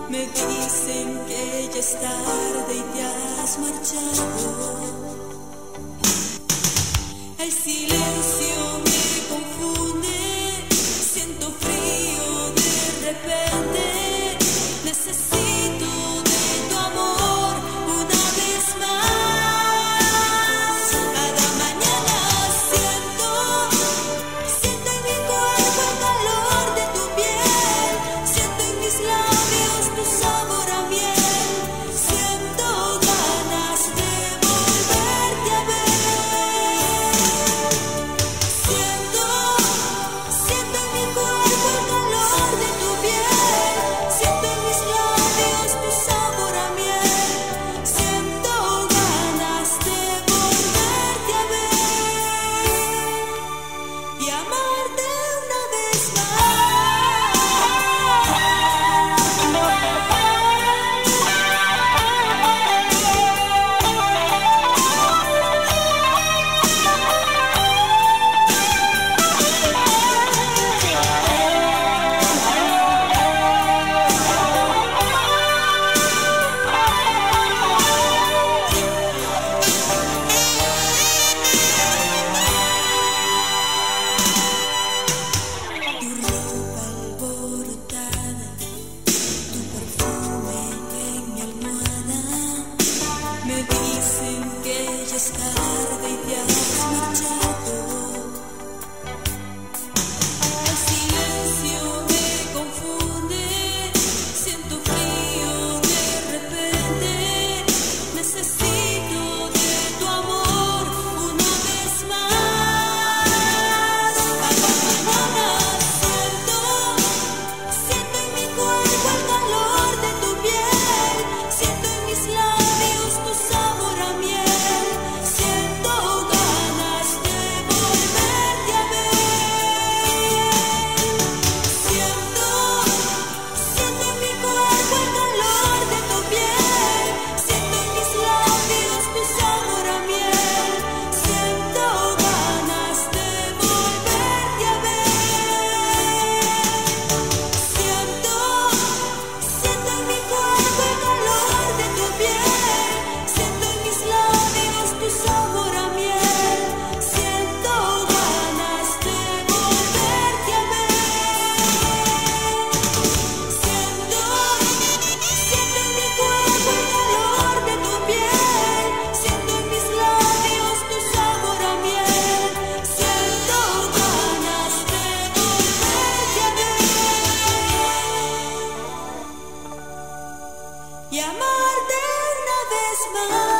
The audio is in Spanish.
Me dicen que ya es tarde y te has marchado. El silencio me confunde, siento frío de repente. Necesito de tu amor una vez más. Cada mañana siento en mi cuerpo el calor de tu piel, siento en mis labios tu sabor a miel, siento ganas de volverte a ver. Siento en mi cuerpo el calor de tu piel, siento en mis labios tu sabor a miel, siento ganas de volverte a ver y amarte una vez tu ropa alborotada, tu perfume en mi almohada. Me dicen que ya es tarde y te has marchado. El silencio me confunde, siento frío de repente. Necesito de tu amor una vez más. Cada mañana siento en mi cuerpo el calor de tu piel, siento en mis labios tu sabor a miel, siento ganas de volverte a ver. Siento en mi cuerpo el calor de tu piel, siento en mis labios tu sabor a miel, siento ganas de volverte a ver. Siento en mi cuerpo el calor de tu piel, siento en mis labios tu sabor a miel, siento ganas de volverte a ver. Siento en mi cuerpo el calor de tu piel, siento en mis labios tu sabor a miel, siento ganas de volverte a ver y amarte una vez más.